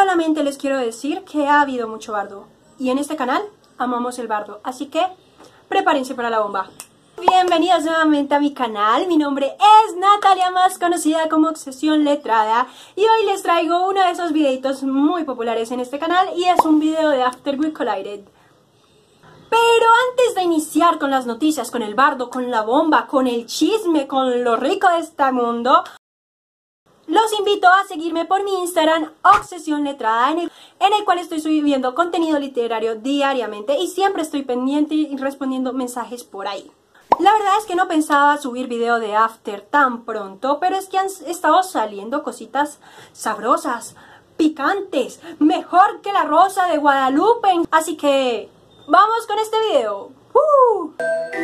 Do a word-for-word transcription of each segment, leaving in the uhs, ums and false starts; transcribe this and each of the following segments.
Solamente les quiero decir que ha habido mucho bardo. Y en este canal amamos el bardo. Así que prepárense para la bomba. Bienvenidos nuevamente a mi canal. Mi nombre es Natalia, más conocida como Obsesión Letrada. Y hoy les traigo uno de esos videitos muy populares en este canal. Y es un video de After We Collided. Pero antes de iniciar con las noticias, con el bardo, con la bomba, con el chisme, con lo rico de este mundo, los invito a seguirme por mi Instagram, Obsesión Letrada, en el, en el cual estoy subiendo contenido literario diariamente y siempre estoy pendiente y respondiendo mensajes por ahí. La verdad es que no pensaba subir video de After tan pronto, pero es que han estado saliendo cositas sabrosas, picantes, mejor que la rosa de Guadalupe. Así que ¡vamos con este video! ¡Uh!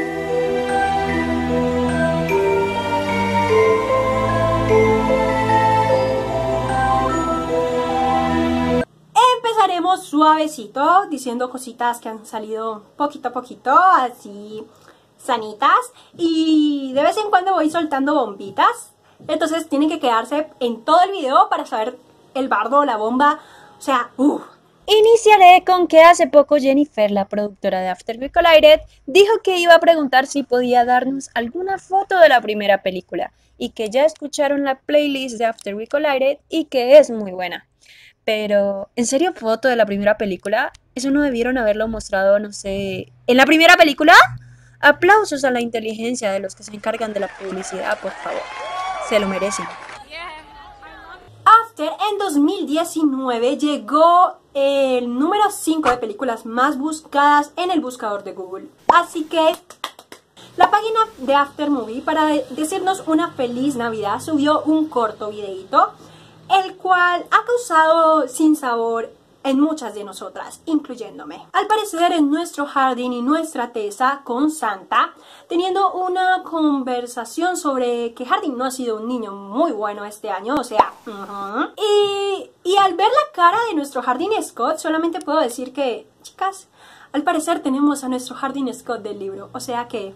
Empezaremos suavecito, diciendo cositas que han salido poquito a poquito, así sanitas. Y de vez en cuando voy soltando bombitas. Entonces tienen que quedarse en todo el video para saber el bardo, la bomba. O sea, ¡uh! Iniciaré con que hace poco Jennifer, la productora de After We Collided, dijo que iba a preguntar si podía darnos alguna foto de la primera película y que ya escucharon la playlist de After We Collided y que es muy buena. Pero, ¿en serio foto de la primera película? ¿Eso no debieron haberlo mostrado, no sé, en la primera película? Aplausos a la inteligencia de los que se encargan de la publicidad, por favor. Se lo merecen. After en dos mil diecinueve llegó el número cinco de películas más buscadas en el buscador de Google. Así que la página de After Movie, para decirnos una feliz Navidad, subió un corto videito, el cual ha causado sinsabor en muchas de nosotras, incluyéndome. Al parecer, en nuestro jardín y nuestra Tessa con Santa, teniendo una conversación sobre que Hardin no ha sido un niño muy bueno este año, o sea, uh-huh. y, y al ver la cara de nuestro Hardin Scott, solamente puedo decir que, chicas, al parecer tenemos a nuestro Hardin Scott del libro, o sea que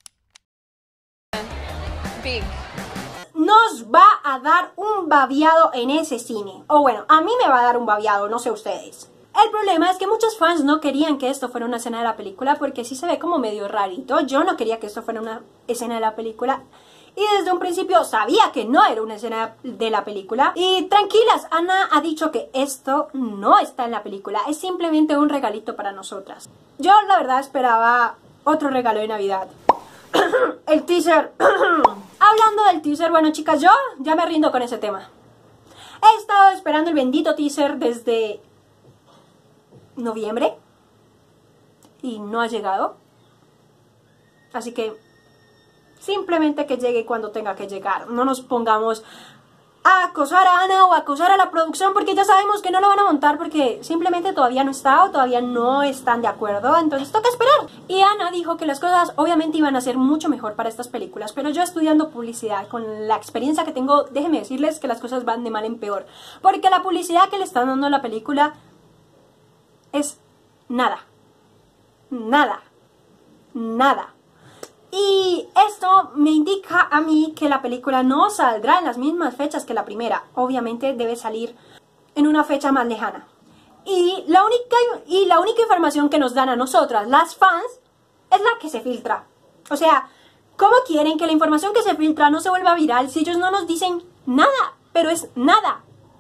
Big. Nos va a dar un babiado en ese cine. O bueno, a mí me va a dar un babiado, no sé ustedes. El problema es que muchos fans no querían que esto fuera una escena de la película porque sí se ve como medio rarito. Yo no quería que esto fuera una escena de la película. Y desde un principio sabía que no era una escena de la película. Y tranquilas, Ana ha dicho que esto no está en la película. Es simplemente un regalito para nosotras. Yo la verdad esperaba otro regalo de Navidad. El teaser. Hablando del teaser, bueno chicas, yo ya me rindo con ese tema. He estado esperando el bendito teaser desde noviembre y no ha llegado. Así que simplemente que llegue cuando tenga que llegar. No nos pongamos a acosar a Ana o a acosar a la producción porque ya sabemos que no lo van a montar porque simplemente todavía no está o todavía no están de acuerdo, entonces toca esperar. Y Ana dijo que las cosas obviamente iban a ser mucho mejor para estas películas, pero yo estudiando publicidad, con la experiencia que tengo, déjenme decirles que las cosas van de mal en peor, porque la publicidad que le están dando a la película es nada, nada, nada. Y esto me indica a mí que la película no saldrá en las mismas fechas que la primera. Obviamente debe salir en una fecha más lejana. Y la única, y la única información que nos dan a nosotras, las fans, es la que se filtra. O sea, ¿cómo quieren que la información que se filtra no se vuelva viral si ellos no nos dicen nada? Pero es nada.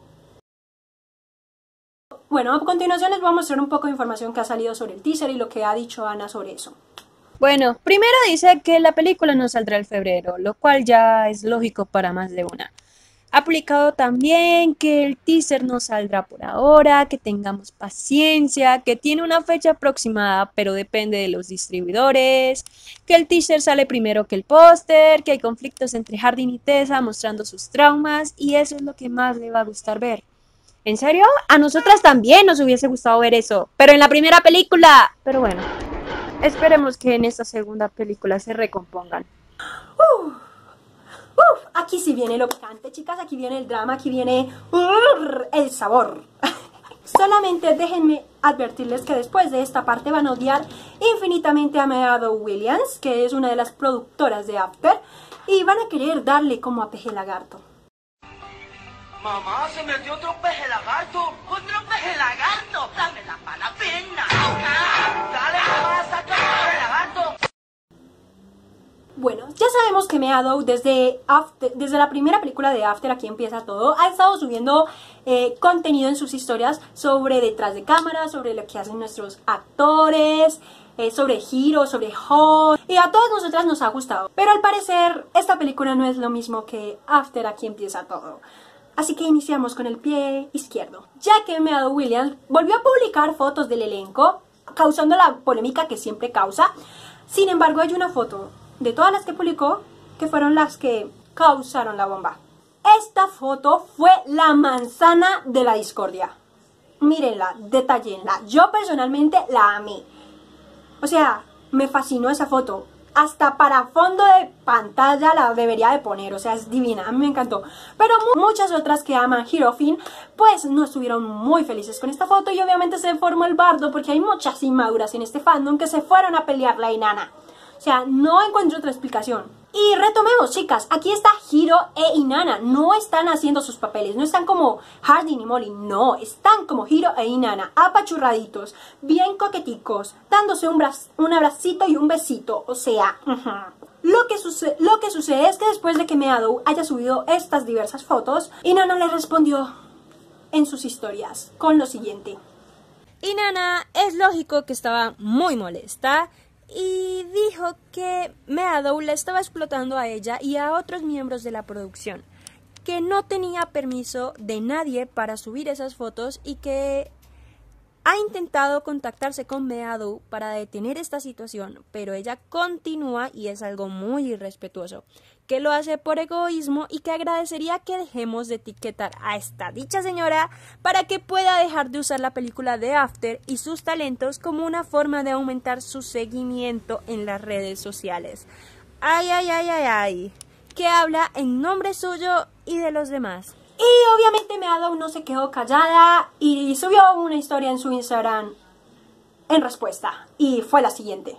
Bueno, a continuación les voy a mostrar un poco de información que ha salido sobre el teaser y lo que ha dicho Ana sobre eso. Bueno, primero dice que la película no saldrá en febrero, lo cual ya es lógico para más de una. Ha publicado también que el teaser no saldrá por ahora, que tengamos paciencia, que tiene una fecha aproximada, pero depende de los distribuidores, que el teaser sale primero que el póster, que hay conflictos entre Hardin y Tessa mostrando sus traumas y eso es lo que más le va a gustar ver. ¿En serio? A nosotras también nos hubiese gustado ver eso, pero en la primera película. Pero bueno. Esperemos que en esta segunda película se recompongan. Uh, uh, aquí sí viene lo picante, chicas. Aquí viene el drama, aquí viene uh, el sabor. Solamente déjenme advertirles que después de esta parte van a odiar infinitamente a Meadow Williams, que es una de las productoras de After, y van a querer darle como a peje lagarto. Mamá, se metió otro peje lagarto. ¡Otro que Meadow desde, After, desde la primera película de After, Aquí Empieza Todo, ha estado subiendo eh, contenido en sus historias sobre detrás de cámara, sobre lo que hacen nuestros actores, eh, sobre Hiro, sobre Ho, y a todas nosotras nos ha gustado. Pero al parecer esta película no es lo mismo que After, Aquí Empieza Todo. Así que iniciamos con el pie izquierdo, ya que Meadow Williams volvió a publicar fotos del elenco, causando la polémica que siempre causa. Sin embargo, hay una foto de todas las que publicó que fueron las que causaron la bomba. Esta foto fue la manzana de la discordia. Mírenla, detállenla. Yo personalmente la amé. O sea, me fascinó esa foto. Hasta para fondo de pantalla la debería de poner, o sea, es divina, a mí me encantó. Pero muchas otras que aman Hirofin, pues no estuvieron muy felices con esta foto y obviamente se formó el bardo porque hay muchas inmaduras en este fandom que se fueron a pelear la Inanna. O sea, no encuentro otra explicación. Y retomemos, chicas, aquí está Hiro e Inanna, no están haciendo sus papeles, no están como Hardin y Molly, no, están como Hiro e Inanna, apachurraditos, bien coqueticos, dándose un, un abracito y un besito, o sea, uh-huh. Lo que, sucede, lo que sucede es que después de que Meadow haya subido estas diversas fotos, Inanna le respondió en sus historias con lo siguiente. Inanna es lógico que estaba muy molesta y dijo que Meadow la estaba explotando a ella y a otros miembros de la producción, que no tenía permiso de nadie para subir esas fotos y que ha intentado contactarse con Meadow para detener esta situación, pero ella continúa y es algo muy irrespetuoso, que lo hace por egoísmo y que agradecería que dejemos de etiquetar a esta dicha señora para que pueda dejar de usar la película de After y sus talentos como una forma de aumentar su seguimiento en las redes sociales. Ay, ay, ay, ay, ay, que habla en nombre suyo y de los demás. Y obviamente Meadow no se quedó callada y subió una historia en su Instagram en respuesta. Y fue la siguiente.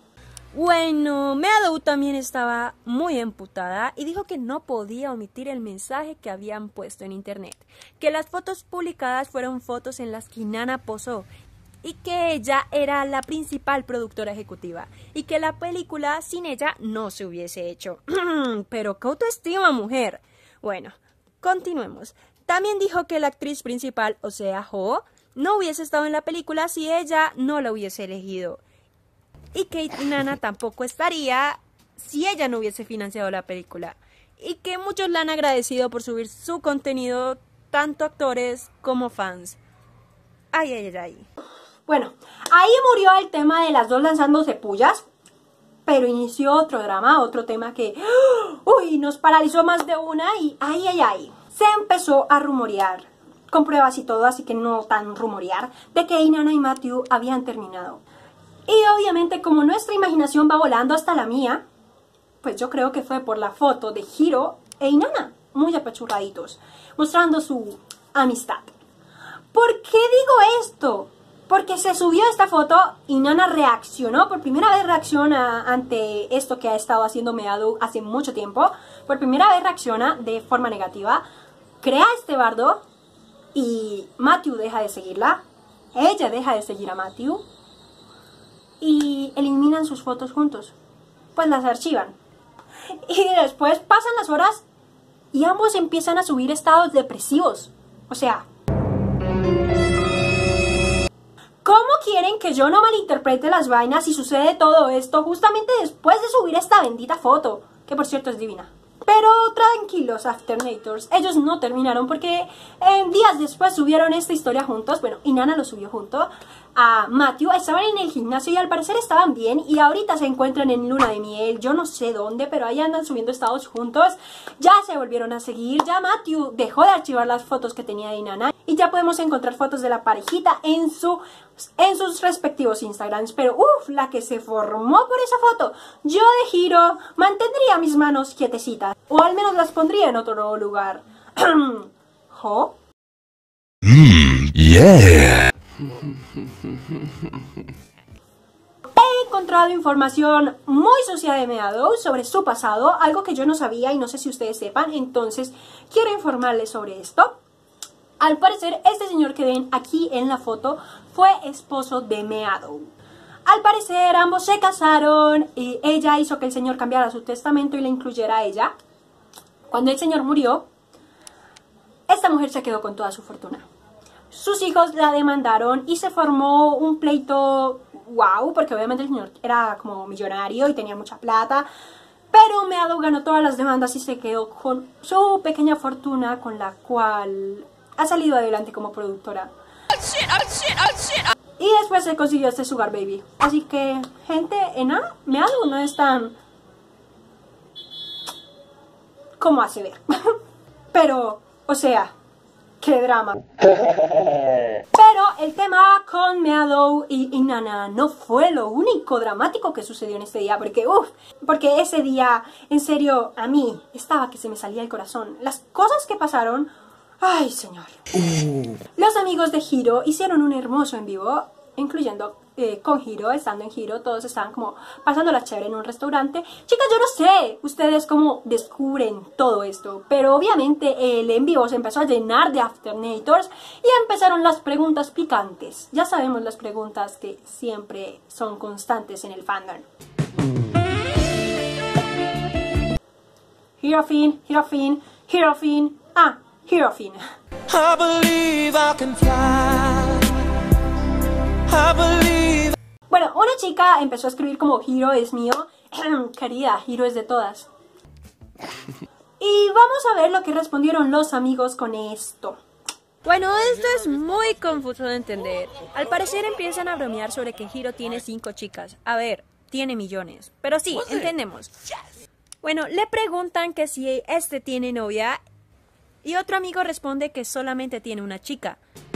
Bueno, Meadow también estaba muy emputada y dijo que no podía omitir el mensaje que habían puesto en internet. Que las fotos publicadas fueron fotos en las que Inanna posó y que ella era la principal productora ejecutiva y que la película sin ella no se hubiese hecho. Pero qué autoestima, mujer. Bueno, continuemos. También dijo que la actriz principal, o sea, Ho, no hubiese estado en la película si ella no la hubiese elegido. Y que Inanna tampoco estaría si ella no hubiese financiado la película. Y que muchos la han agradecido por subir su contenido, tanto actores como fans. Ay, ay, ay. Bueno, ahí murió el tema de las dos lanzándose pullas. Pero inició otro drama, otro tema que uy, nos paralizó más de una y ay, ay, ay. Se empezó a rumorear, con pruebas y todo, así que no tan rumorear, de que Inanna y Matthew habían terminado. Y obviamente como nuestra imaginación va volando hasta la mía, pues yo creo que fue por la foto de Hiro e Inanna, muy apachurraditos, mostrando su amistad. ¿Por qué digo esto? Porque se subió esta foto y Inanna reaccionó, por primera vez reacciona ante esto que ha estado haciendo Meadow hace mucho tiempo. Por primera vez reacciona de forma negativa, crea este bardo y Matthew deja de seguirla. Ella deja de seguir a Matthew y eliminan sus fotos juntos, pues las archivan. Y después pasan las horas y ambos empiezan a subir estados depresivos. O sea, ¿cómo quieren que yo no malinterprete las vainas si sucede todo esto justamente después de subir esta bendita foto? Que por cierto es divina. Pero tranquilos, Afternators, ellos no terminaron porque eh, días después subieron esta historia juntos. Bueno, Inanna lo subió junto a Matthew, estaban en el gimnasio y al parecer estaban bien y ahorita se encuentran en luna de miel, yo no sé dónde, pero ahí andan subiendo estados juntos. Ya se volvieron a seguir, ya Matthew dejó de archivar las fotos que tenía de Inanna y ya podemos encontrar fotos de la parejita en, su, en sus respectivos Instagrams. Pero uff, la que se formó por esa foto. Yo de Hiro mantendría mis manos quietecitas, o al menos las pondría en otro lugar. ¿Jo? Mmm, yeah. He encontrado información muy sucia de Meadow sobre su pasado, algo que yo no sabía y no sé si ustedes sepan, entonces quiero informarles sobre esto. Al parecer, este señor que ven aquí en la foto fue esposo de Meadow. Al parecer ambos se casaron y ella hizo que el señor cambiara su testamento y la incluyera a ella. Cuando el señor murió, esta mujer se quedó con toda su fortuna. Sus hijos la demandaron y se formó un pleito wow, porque obviamente el señor era como millonario y tenía mucha plata. Pero Meadow ganó todas las demandas y se quedó con su pequeña fortuna, con la cual ha salido adelante como productora. Y después se consiguió este Sugar Baby. Así que, gente, en A, Meadow no es tan... como hace ver. Pero, o sea, qué drama. Pero el tema con Meadow y, y Nana no fue lo único dramático que sucedió en este día. Porque, uff, porque ese día, en serio, a mí estaba que se me salía el corazón. Las cosas que pasaron... ¡Ay, señor! Uh. Los amigos de Hiro hicieron un hermoso en vivo, incluyendo eh, con Hiro, estando en Hiro, todos estaban como pasando la chévere en un restaurante. Chicas, yo no sé ustedes cómo descubren todo esto, pero obviamente el en vivo se empezó a llenar de Afternators y empezaron las preguntas picantes. Ya sabemos las preguntas que siempre son constantes en el fandom. Hirofin, Hirofin, Hirofin, ah, Hirofin. I believe I can fly. I believe... Bueno, una chica empezó a escribir como Hiro es mío. Querida, Hiro es de todas. Y vamos a ver lo que respondieron los amigos con esto. Bueno, esto es muy confuso de entender. Al parecer empiezan a bromear sobre que Hiro tiene cinco chicas. A ver, tiene millones. Pero sí, entendemos. Bueno, le preguntan que si este tiene novia y otro amigo responde que solamente tiene una chica.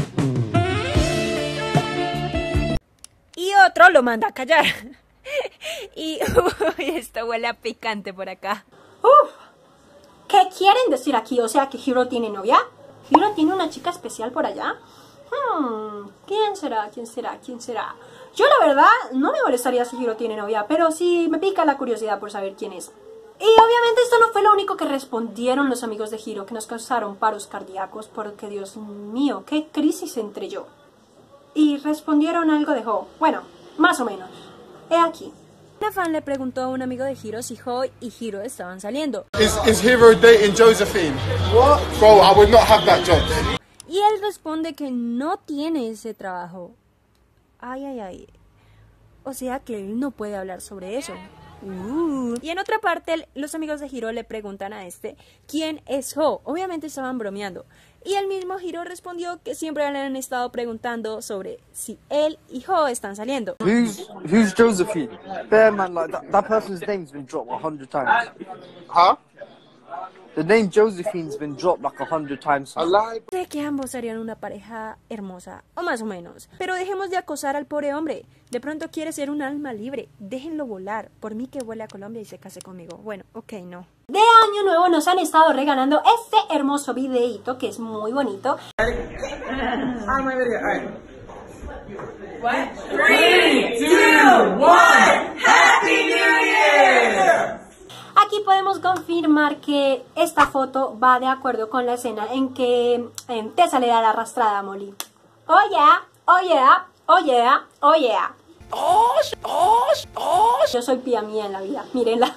Y otro lo manda a callar. Y uy, esto huele a picante por acá. Uf, ¿qué quieren decir aquí? O sea, que Hiro tiene novia. ¿Hiro tiene una chica especial por allá? Hmm, ¿quién será? ¿Quién será? ¿Quién será? Yo la verdad no me molestaría si Hiro tiene novia, pero sí me pica la curiosidad por saber quién es. Y obviamente esto no fue lo único que respondieron los amigos de Hiro, que nos causaron paros cardíacos, porque Dios mío, qué crisis entre yo. Y respondieron algo de Ho, bueno, más o menos. He aquí. Una fan le preguntó a un amigo de Hiro si Ho y Hiro estaban saliendo. Is, is Hiro dating Josephine? What? Bro, I would not have that job. Y él responde que no tiene ese trabajo. Ay, ay, ay. O sea que él no puede hablar sobre eso. Uh. Y en otra parte, los amigos de Hiro le preguntan a este ¿quién es Ho? Obviamente estaban bromeando. Y el mismo Hiro respondió que siempre le han estado preguntando sobre si él y Ho están saliendo. Who's, who's Josephine? Bear man, like that, that person's name's been dropped a hundred times. Huh? The name Josephine's been dropped like a hundred times. I lied. Sé que ambos serían una pareja hermosa, o más o menos. Pero dejemos de acosar al pobre hombre. De pronto quiere ser un alma libre. Déjenlo volar. Por mí que vuele a Colombia y se case conmigo. Bueno, ok, no. De Año Nuevo nos han estado regalando este hermoso videíto que es muy bonito. Aquí podemos confirmar que esta foto va de acuerdo con la escena en que en Tessa le da la arrastrada a Molly. Oh yeah, oh yeah, oh yeah, oh yeah. Yo soy pía mía en la vida, mírenla.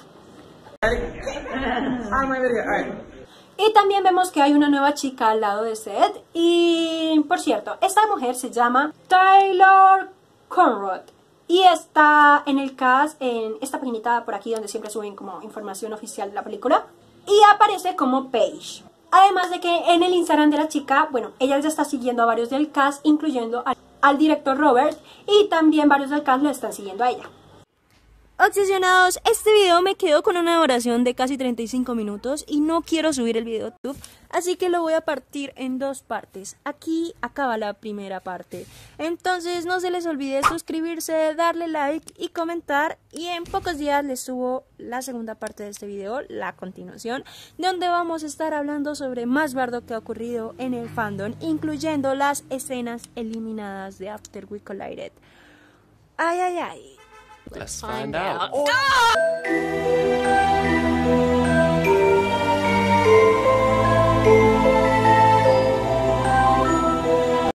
Y también vemos que hay una nueva chica al lado de Seth. Y por cierto, esta mujer se llama Taylor Conrad. Y está en el cast, en esta paginita por aquí donde siempre suben como información oficial de la película. Y aparece como Paige. Además de que en el Instagram de la chica, bueno, ella ya está siguiendo a varios del cast, incluyendo al, al director Robert. Y también varios del cast lo están siguiendo a ella. Obsesionados, este video me quedó con una duración de casi treinta y cinco minutos y no quiero subir el video a YouTube, así que lo voy a partir en dos partes. Aquí acaba la primera parte. Entonces no se les olvide suscribirse, darle like y comentar, y en pocos días les subo la segunda parte de este video, la continuación, donde vamos a estar hablando sobre más bardo que ha ocurrido en el fandom, incluyendo las escenas eliminadas de After We Collided. Ay, ay, ay. Let's find out.